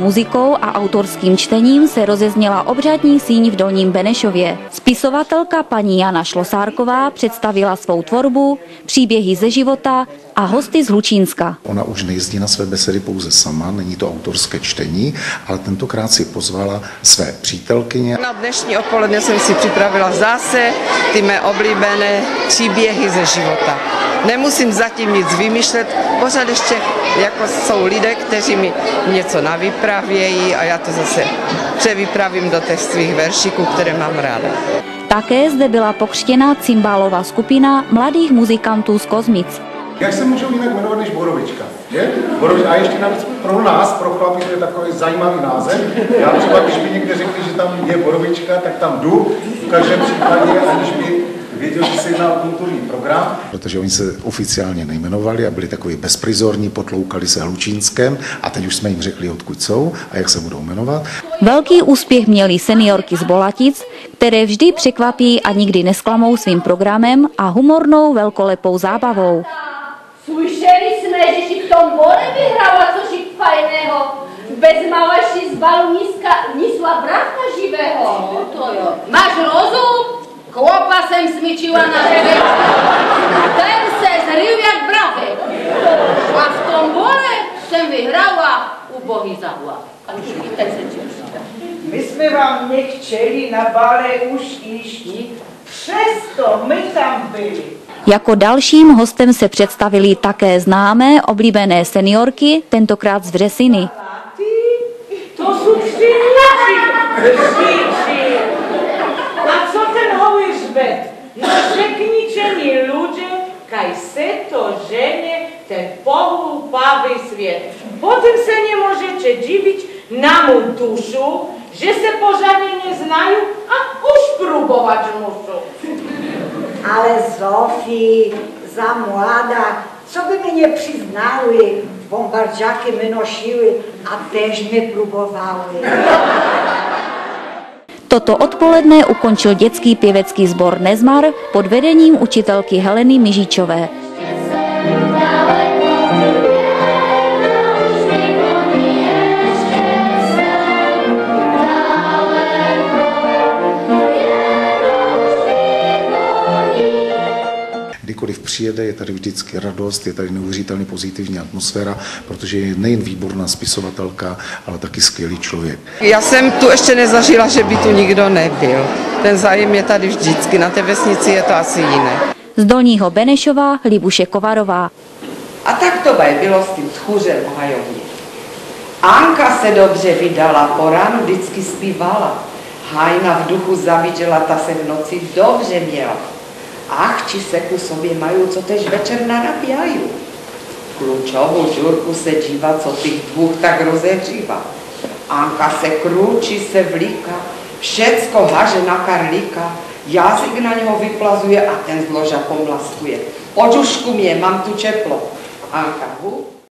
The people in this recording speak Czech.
muzikou a autorským čtením se rozezněla obřadní síň v Dolním Benešově. Spisovatelka paní Jana Šlosárková představila svou tvorbu, příběhy ze života a hosty z Hlučínska. Ona už nejezdí na své besedy pouze sama, není to autorské čtení, ale tentokrát si pozvala své přítelkyně. Na dnešní odpoledne jsem si připravila zase ty mé oblíbené příběhy ze života. Nemusím zatím nic vymýšlet, pořád ještě jako jsou lidé, kteří mi něco navypravějí a já to zase převypravím do těch svých veršíků, které mám ráda. Také zde byla pokřtěna cymbálová skupina mladých muzikantů z Kozmic. Jak se můžou jinak jmenovat než Borovička? Je? A ještě navíc pro nás, pro chlapy, to je takový zajímavý název. Já třeba, když by někde řekli, že tam je Borovička, tak tam jdu, v každém případě, aniž by věděl, že se jedná o kulturní program. Protože oni se oficiálně nejmenovali a byli takový bezprizorní, potloukali se Hlučínskem a teď už jsme jim řekli, odkud jsou a jak se budou jmenovat. Velký úspěch měly seniorky z Bolatic, které vždy překvapí a nikdy nesklamou svým programem a humornou velkolepou zábavou. Slyšeli jsme, že si v tom bole vyhrala cosi fajného. Bezmalo si z balu nízla brácha živého. No to jo. Máš rozum? Chlopa jsem smyčila na hřebečku. Ten se zryl jak bravek. A v tom bole jsem vyhrala ubohý zahla. A už víte se čeští. My jsme vám nechtěli na bale už jít, přesto my tam byli. Jako dalším hostem se představili také známé oblíbené seniorky, tentokrát z Vřesiny. To jsou křiníci. A co ten hołyżbet? No řekničení ľudzie, kaj se to žene ten pohlupavý svět. Potem se nemůžete divit na mou dušu, že se pořádně neznají a už próbovat musou. Ale Zofii, za mladá, co by mi nepřiznali, bombardžáky mi nosili a tež mi próbovali. Toto odpoledne ukončil dětský pěvecký sbor Nezmar pod vedením učitelky Heleny Mižičové. Kdykoliv přijede, je tady vždycky radost, je tady neuvěřitelně pozitivní atmosféra, protože je nejen výborná spisovatelka, ale taky skvělý člověk. Já jsem tu ještě nezažila, že by tu nikdo nebyl. Ten zájem je tady vždycky, na té vesnici je to asi jiné. Z Dolního Benešova Libuše Kovarová. A tak to bylo s tím tchůřem v hajovně. Anka se dobře vydala, po ránu vždycky zpívala. Hajna v duchu zaviděla, ta se v noci dobře měla. Ach, či se ku sobě mají, co tež večer narabějí. Klučovou žurku se díva, co těch dvůch tak rozehřívá. Anka se krůčí, se vlíka, všecko haže na Karlíka, jazyk na něho vyplazuje a ten z loža pomlaskuje. Očušku mě, mám tu čeplo. Anka,